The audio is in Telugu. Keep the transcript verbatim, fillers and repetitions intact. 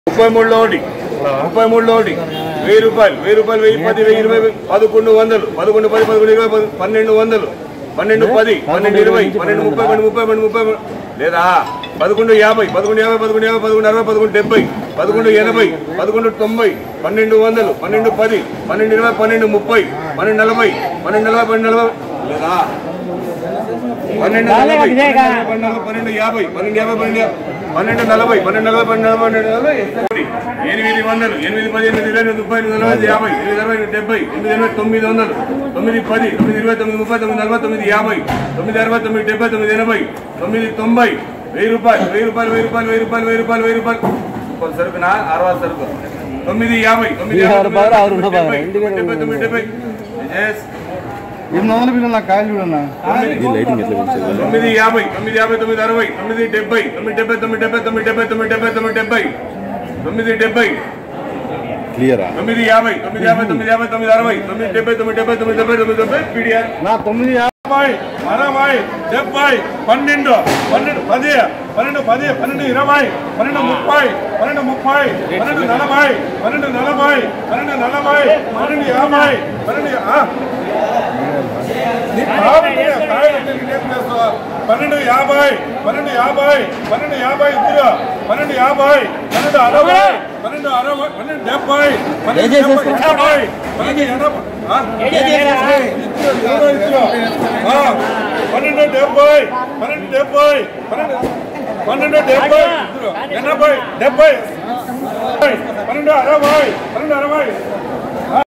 ముప్పై మూడులో ఒకటి ముప్పై మూడులో ఒకటి వెయ్యి రూపాయలు వెయ్యి రూపాయలు వెయ్యి పది వెయ్యి ఇరవై పదకొండు వందలు పదకొండు పది పదకొండు ఇరవై పన్నెండు వందలు పన్నెండు పది పన్నెండు ఇరవై పన్నెండు ముప్పై పన్నెండు ముప్పై పన్నెండు ముప్పై లేదా పదకొండు యాభై పదకొండు యాభై పదకొండు యాభై పదకొండు అరవై పదకొండు డెబ్బై పదకొండు ఎనభై పదకొండు తొంభై పన్నెండు వందలు పన్నెండు పది పన్నెండు ఇరవై పన్నెండు ముప్పై పన్నెండు నలభై పన్నెండు నలభై పన్నెండు నలభై లేదా పన్నెండు నలభై పన్నెండు యాభై పన్నెండు యాభై పన్నెండు పన్నెండు నలభై పన్నెండు నలభై పన్నెండు పన్నెండు నలభై ఎనిమిది వందలు ఎనిమిది పది ఎనిమిది ఇరవై ముప్పై నలభై యాభై ఎనిమిది అరవై డెబ్బై ఎనిమిది ఎనభై తొమ్మిది వందలు తొమ్మిది పది తొమ్మిది ఇరవై తొమ్మిది ముప్పై తొమ్మిది నలభై తొమ్మిది యాభై తొమ్మిది అరవై తొమ్మిది డెబ్బై తొమ్మిది ఎనభై తొమ్మిది తొంభై వెయ్యి రూపాయలు వెయ్యి రూపాయలు వెయ్యి రూపాయలు వెయ్యి రూపాయలు వెయ్యి రూపాయలు వెయ్యి రూపాయలు సరుకునా అరవై సరుకు తొమ్మిది యాభై తొమ్మిది డెబ్బై తొమ్మిది డెబ్బై తొమ్మిది యాభై తొమ్మిది యాభై తొమ్మిది అరవై తొమ్మిది డెబ్బై తొమ్మిది డెబ్బై తొమ్మిది డెబ్బై తొమ్మిది డెబ్బై తొమ్మిది డెబ్బై తొమ్మిది డెబ్బై తొమ్మిది డెబ్బై క్లియర్ తొమ్మిది యాభై తొమ్మిది యాభై తొమ్మిది యాభై తొమ్మిది అరవై తొమ్మిది డెబ్బై తొమ్మిది డెబ్బై తొమ్మిది డెబ్బై తొమ్మిది డెబ్బై పీడిఆర్ నా తొమ్మిది యాభై అరవై డెబ్బై పన్నెండు పన్నెండు పది పన్నెండు పది పన్నెండు ఇరవై పన్నెండు ముప్పై పన్నెండు ముప్పై పన్నెండు నలభై పన్నెండు నలభై పన్నెండు నలభై పన్నెండు యాభై పన్నెండు పన్నెండు యాభై పన్నెండు యాభై పన్నెండు యాభై ఇద్దరు పన్నెండు యాభై పన్నెండు అరవై పన్నెండు అరవై పన్నెండు డెబ్బై పన్నెండు ఎనభై పన్నెండు ఎనభై పన్నెండు డెబ్బై పన్నెండు డెబ్బై పన్నెండు పన్నెండు డెబ్బై ఎనభై డెబ్బై పన్నెండు అరవై పన్నెండు అరవై